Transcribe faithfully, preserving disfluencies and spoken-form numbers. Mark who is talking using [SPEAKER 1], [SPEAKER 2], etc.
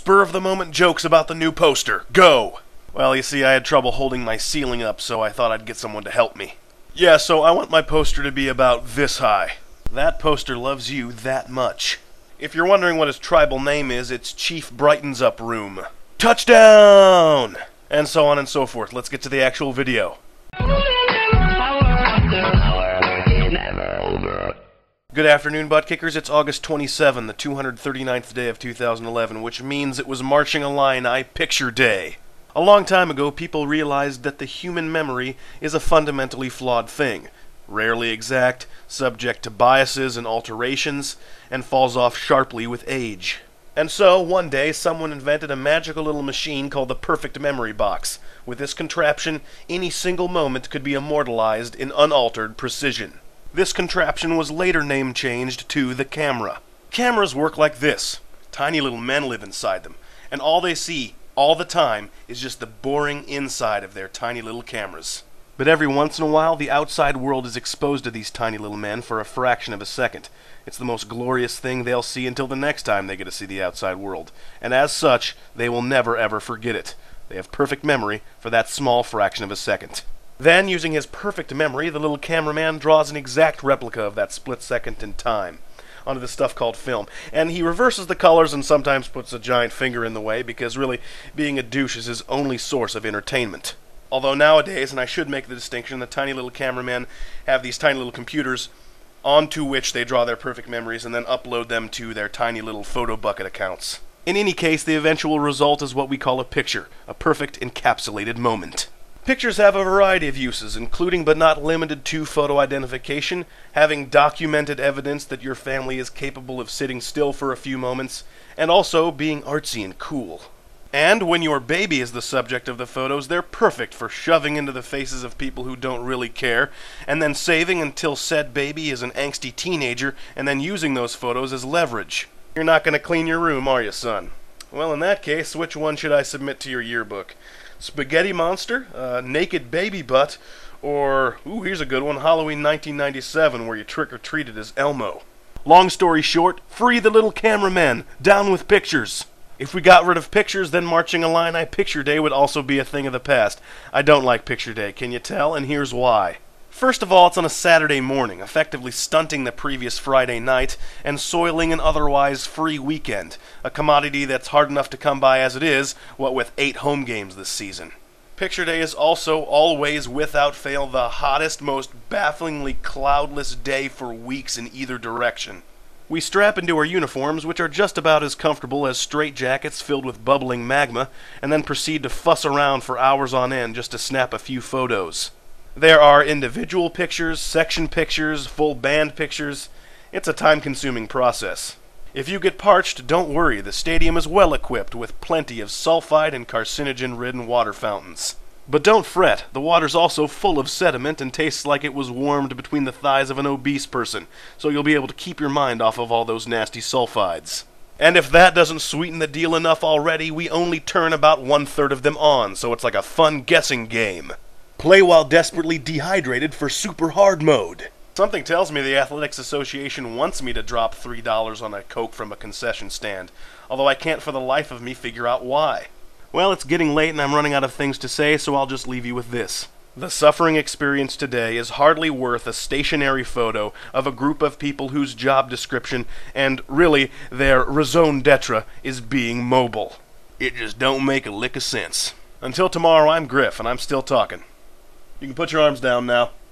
[SPEAKER 1] spur-of-the-moment jokes about the new poster. Go! Well, you see, I had trouble holding my ceiling up, so I thought I'd get someone to help me. Yeah, so I want my poster to be about this high. That poster loves you that much. If you're wondering what his tribal name is, it's Chief Brightens Up Room. Touchdown! And so on and so forth. Let's get to the actual video. Good afternoon, butt kickers. It's August twenty-seventh, the two hundred thirty-ninth day of two thousand eleven, which means it was Marching Illini Picture Day. A long time ago, people realized that the human memory is a fundamentally flawed thing, rarely exact, subject to biases and alterations, and falls off sharply with age. And so, one day, someone invented a magical little machine called the Perfect Memory Box. With this contraption, any single moment could be immortalized in unaltered precision. This contraption was later name-changed to the camera. Cameras work like this. Tiny little men live inside them, and all they see, all the time, is just the boring inside of their tiny little cameras. But every once in a while, the outside world is exposed to these tiny little men for a fraction of a second. It's the most glorious thing they'll see until the next time they get to see the outside world. And as such, they will never ever forget it. They have perfect memory for that small fraction of a second. Then, using his perfect memory, the little cameraman draws an exact replica of that split second in time onto the stuff called film. And he reverses the colors and sometimes puts a giant finger in the way, because really, being a douche is his only source of entertainment. Although nowadays, and I should make the distinction, the tiny little cameramen have these tiny little computers onto which they draw their perfect memories and then upload them to their tiny little photo bucket accounts. In any case, the eventual result is what we call a picture, a perfect encapsulated moment. Pictures have a variety of uses, including but not limited to photo identification, having documented evidence that your family is capable of sitting still for a few moments, and also being artsy and cool. And when your baby is the subject of the photos, they're perfect for shoving into the faces of people who don't really care, and then saving until said baby is an angsty teenager, and then using those photos as leverage. You're not going to clean your room, are you, son? Well, in that case, which one should I submit to your yearbook? Spaghetti Monster, uh, Naked Baby Butt, or, ooh, here's a good one, Halloween nineteen ninety-seven, where you trick-or-treated as Elmo. Long story short, free the little cameramen, down with pictures. If we got rid of pictures, then Marching Illini Picture Day would also be a thing of the past. I don't like Picture Day, can you tell? And here's why. First of all, it's on a Saturday morning, effectively stunting the previous Friday night and soiling an otherwise free weekend, a commodity that's hard enough to come by as it is, what with eight home games this season. Picture Day is also always, without fail, the hottest, most bafflingly cloudless day for weeks in either direction. We strap into our uniforms, which are just about as comfortable as straitjackets filled with bubbling magma, and then proceed to fuss around for hours on end just to snap a few photos. There are individual pictures, section pictures, full band pictures. It's a time-consuming process. If you get parched, don't worry, the stadium is well equipped with plenty of sulfide and carcinogen-ridden water fountains. But don't fret, the water's also full of sediment and tastes like it was warmed between the thighs of an obese person, so you'll be able to keep your mind off of all those nasty sulfides. And if that doesn't sweeten the deal enough already, we only turn about one-third of them on, so it's like a fun guessing game. Play while desperately dehydrated for super hard mode. Something tells me the Athletics Association wants me to drop three dollars on a Coke from a concession stand, although I can't for the life of me figure out why. Well, it's getting late and I'm running out of things to say, so I'll just leave you with this. The suffering experience today is hardly worth a stationary photo of a group of people whose job description, and really their raison d'etre, is being mobile. It just don't make a lick of sense. Until tomorrow, I'm Griff, and I'm still talking. You can put your arms down now.